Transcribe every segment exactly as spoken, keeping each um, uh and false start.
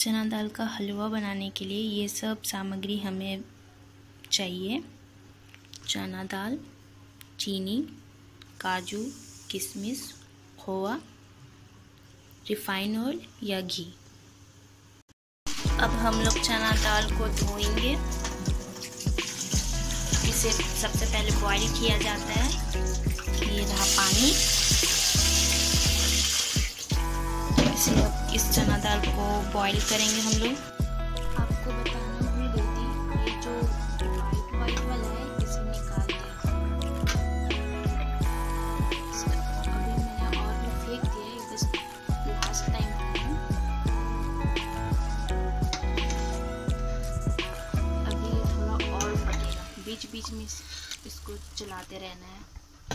चना दाल का हलवा बनाने के लिए ये सब सामग्री हमें चाहिए। चना दाल, चीनी, काजू, किशमिश, खोआ, रिफाइन ऑयल या घी। अब हम लोग चना दाल को धोएंगे। इसे सबसे पहले बॉईल किया जाता है। ये रहा पानी। इसे अब इस चना दाल को बॉईल करेंगे हम लोग। आपको बताना भूल गई थी, ये जो वाइट वाइट वाला है इसे निकाल दिया। अभी मैंने और भी फेंक दिया है, बस लास्ट टाइम है। अभी थोड़ा और फटेगा, बीच बीच में इसको चलाते रहना है।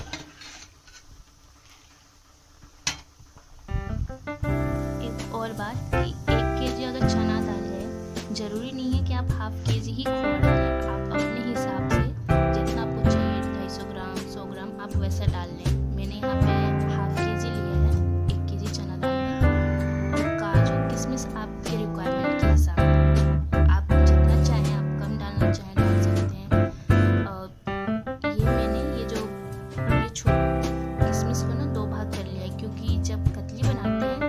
और बात कि एक केजी अगर चना दाल है, जरूरी नहीं है कि आप हाफ के जी ही खोआ डालें। आप अपने हिसाब से जितना आपको चाहिए, ढाई सौ ग्राम, सौ ग्राम, आप वैसा डाल लें। मैंने यहाँ पे हाफ के जी लिया है एक के जी चना दाल में। और काजू किशमिश आपके रिक्वायरमेंट के हिसाब से, आप जितना चाहें, आप कम डालना चाहें डाल सकते हैं। और ये मैंने ये जो ये छोटा किशमिश को ना दो भाग कर लिया है, क्योंकि जब कतली बनाते हैं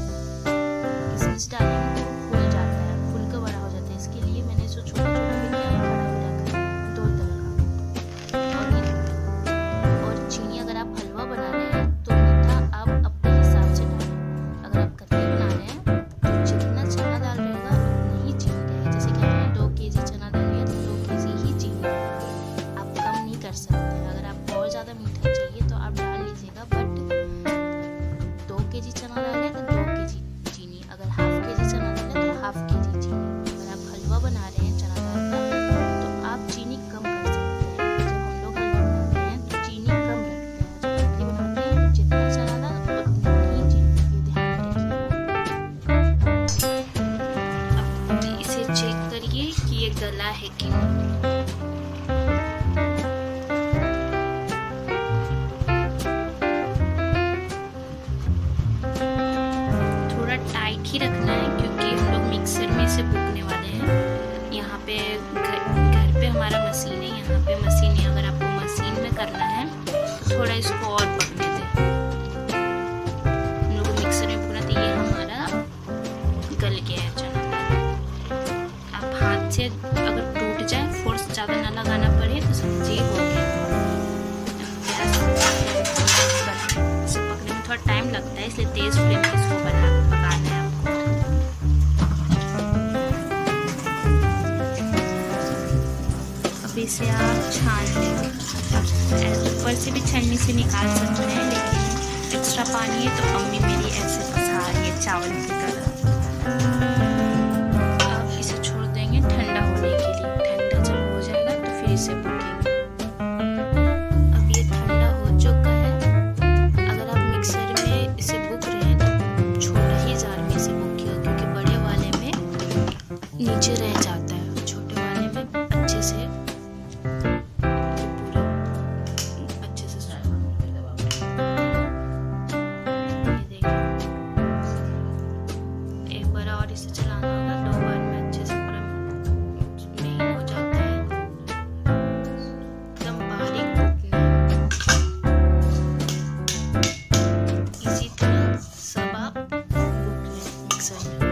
डालेंगे तो फूल जाता है, फूल का बड़ा हो जाता है। इसके लिए मैंने इसको छोटा छोटा भी किया है, बड़ा भी रखा है, दो तरह का। और ये और चीनी, अगर आप हलवा बना रहे हैं तो मीठा आप अपने हिसाब से डालें। अगर आप कतली बना रहे हैं तो जितना चना दाल रहेगा उतनी ही चीनी रहेगी। जैसे कि हमने दो के जी चना दाल लिया तो दो के जी ही चीनी रहेगी, आप कम नहीं कर सकते। अगर आपको और ज़्यादा मीठा चाहिए तो आप डाल लीजिएगा, बट दो के जी चना दाल है तो दो के जी चीनी। अगर हाफ के जी चना दाल है तो हाफ के जी चीनी। अगर आप हलवा बना रहे हैं चना दाल का तो आप चीनी कम कर सकते हैं। जब हम लोग हलवा बनाते हैं तो चीनी कम रखते हैं, जब कतली बनाते हैं तो जितना चना दाल उतना ही चीनी, ये ध्यान रखिए। अब इसे चेक करिए कि ये गला है कि नहीं। टाइट ही रखना है, क्योंकि हम लोग मिक्सर में इसे भूनने वाले हैं। यहाँ पे घर घर पे हमारा मशीन है, यहाँ पे मशीन है। अगर आपको मशीन में करना है तो थोड़ा इसको और पकने दें। हम लोग को मिक्सर में भूना तो ये हमारा गल गया है चना दाल। आप हाथ से अगर टूट जाए, फोर्स ज़्यादा ना लगाना पड़े तो सब्जी हो गया। इसे पकने में थोड़ा टाइम लगता है, इसलिए तेज फ्लेम पे इसको बना पकाना है आपको। अब इसे आप छान लें। ऊपर से भी छन्नी से निकाल सकते हैं, लेकिन एक्स्ट्रा पानी है तो मम्मी मेरी ऐसे फंसा रही है चावल की तरह। अब इसे छोड़ देंगे ठंडा होने के लिए। ठंडा जब हो जाएगा तो फिर इसे पकेंगे। अब ये ठंडा हो चुका है। अगर आप मिक्सर में इसे बुक रहे हैं तो छोटा ही जार में इसे बुकिए, क्योंकि बड़े वाले में नीचे रह जाता है, छोटे वाले में अच्छे से पूरा अच्छे से सारा। ये देखिए, एक बार और इसे चलाना होगा, दो बार में अच्छे से पूरा महीन हो जाता है। एकदम बारीक कूटना है। इसी तरह सब आप कूट लें मिक्सर में।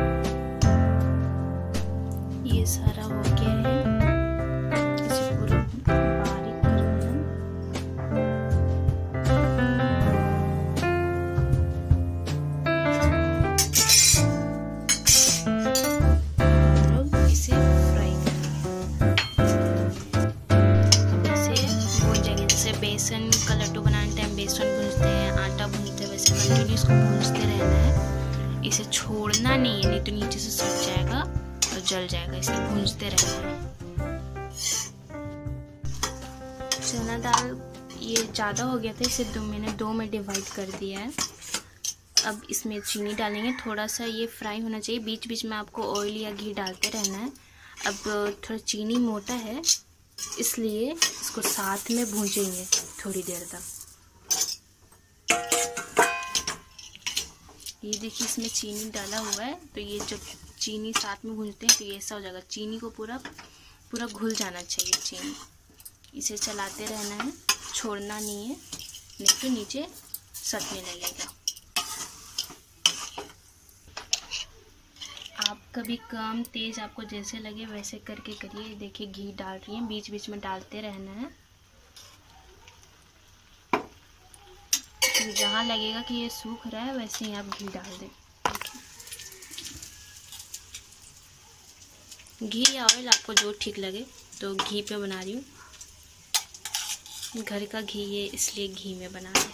ये सारा हो गया है, इसे पूरा बारीक करना है। हम लोग इसे फ्राई करेंगे। अब इसे भून जाएंगे। जैसे बेसन का लड्डू बनाने टाइम बेसन भूनते हैं, आटा भूनते हैं, वैसे कंटिन्यू इसको भूनते रहना है। इसे छोड़ना नहीं है, नहीं तो नीचे से सड़ जाएगा और जल जाएगा। इसे भूनते रहना है। चना दाल ये ज़्यादा हो गया था, इसे दो मैंने दो में डिवाइड कर दिया है। अब इसमें चीनी डालेंगे। थोड़ा सा ये फ्राई होना चाहिए, बीच बीच में आपको ऑयल या घी डालते रहना है। अब थोड़ा चीनी मोटा है, इसलिए इसको साथ में भूंजेंगे थोड़ी देर तक। ये देखिए इसमें चीनी डाला हुआ है, तो ये जब चीनी साथ में भूनते हैं तो ये ऐसा हो जाएगा, चीनी को पूरा पूरा घुल जाना चाहिए चीनी। इसे चलाते रहना है, छोड़ना नहीं है, नहीं तो नीचे सटने लगेगा। आप कभी कम तेज़ आपको जैसे लगे वैसे करके करिए। देखिए घी डाल रही है, बीच बीच में डालते रहना है। तो जहाँ लगेगा कि ये सूख रहा है वैसे ही आप घी डाल दें। घी या ऑयल आपको जो ठीक लगे, तो घी पे बना रही हूँ, घर का घी है इसलिए घी में बना रहे।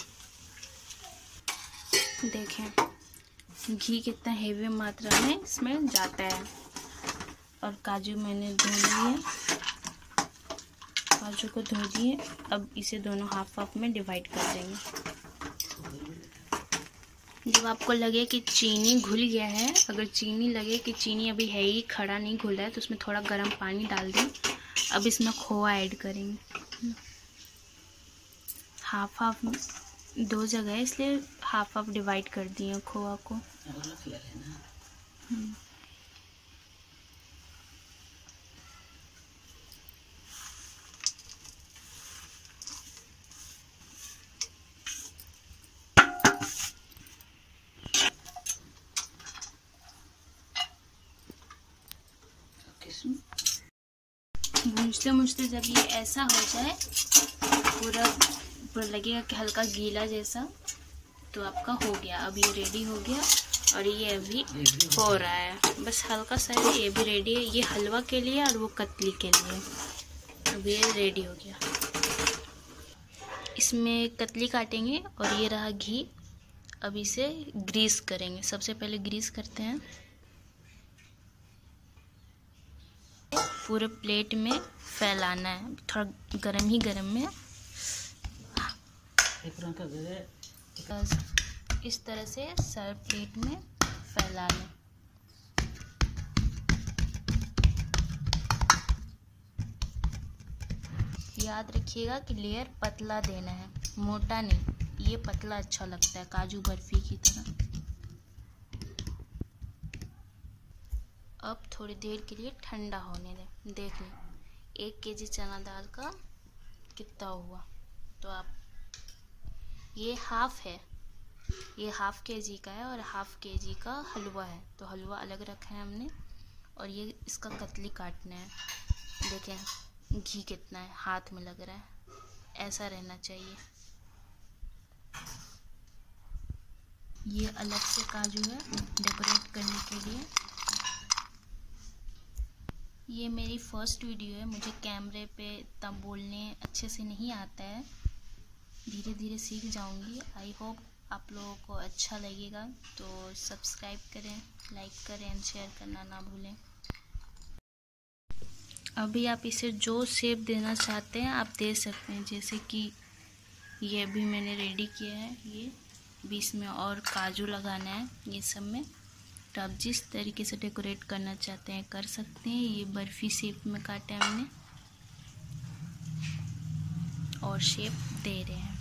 देखें घी कितना हेवी मात्रा में इसमें जाता है। और काजू मैंने धो लिए, काजू को धो दिए। अब इसे दोनों हाफ हाफ में डिवाइड कर देंगे। जब आपको लगे कि चीनी घुल गया है, अगर चीनी लगे कि चीनी अभी है ही, खड़ा नहीं घुल रहा है, तो उसमें थोड़ा गर्म पानी डाल दें। अब इसमें खोआ ऐड करेंगे। हाफ हाफ दो जगह है इसलिए हाफ हाफ डिवाइड कर दिए खोआ को। भूंजते भूंजते जब ये ऐसा हो जाए, पूरा पूरा लगेगा कि हल्का गीला जैसा, तो आपका हो गया। अब ये रेडी हो गया और ये अभी हो रहा है, बस हल्का सा है। ये भी रेडी है, ये हलवा के लिए और वो कतली के लिए। अब ये रेडी हो गया। इसमें कतली काटेंगे और ये रहा घी। अब इसे ग्रीस करेंगे। सबसे पहले ग्रीस करते हैं, पूरे प्लेट में फैलाना है, थोड़ा गरम ही गरम में। इस तरह से सर्व प्लेट में फैला लें। याद रखिएगा कि लेयर पतला देना है, मोटा नहीं। ये पतला अच्छा लगता है, काजू बर्फी की तरह। अब थोड़ी देर के लिए ठंडा होने दें। देख लें एक केजी चना दाल का कितना हुआ। तो आप ये हाफ है, ये हाफ के जी का है और हाफ के जी का हलवा है, तो हलवा अलग रखा है हमने। और ये इसका कतली काटना है। देखें घी कितना है, हाथ में लग रहा है, ऐसा रहना चाहिए। ये अलग से काजू है डेकोरेट करने के लिए। ये मेरी फर्स्ट वीडियो है, मुझे कैमरे पे इतना बोलने अच्छे से नहीं आता है, धीरे धीरे सीख जाऊंगी। आई होप आप लोगों को अच्छा लगेगा, तो सब्सक्राइब करें, लाइक करें एंड शेयर करना ना भूलें। अभी आप इसे जो शेप देना चाहते हैं आप दे सकते हैं, जैसे कि ये अभी मैंने रेडी किया है। ये बीच में और काजू लगाना है ये सब में, तो आप जिस तरीके से डेकोरेट करना चाहते हैं कर सकते हैं। ये बर्फ़ी शेप में काटा है हमने और शेप दे रहे हैं।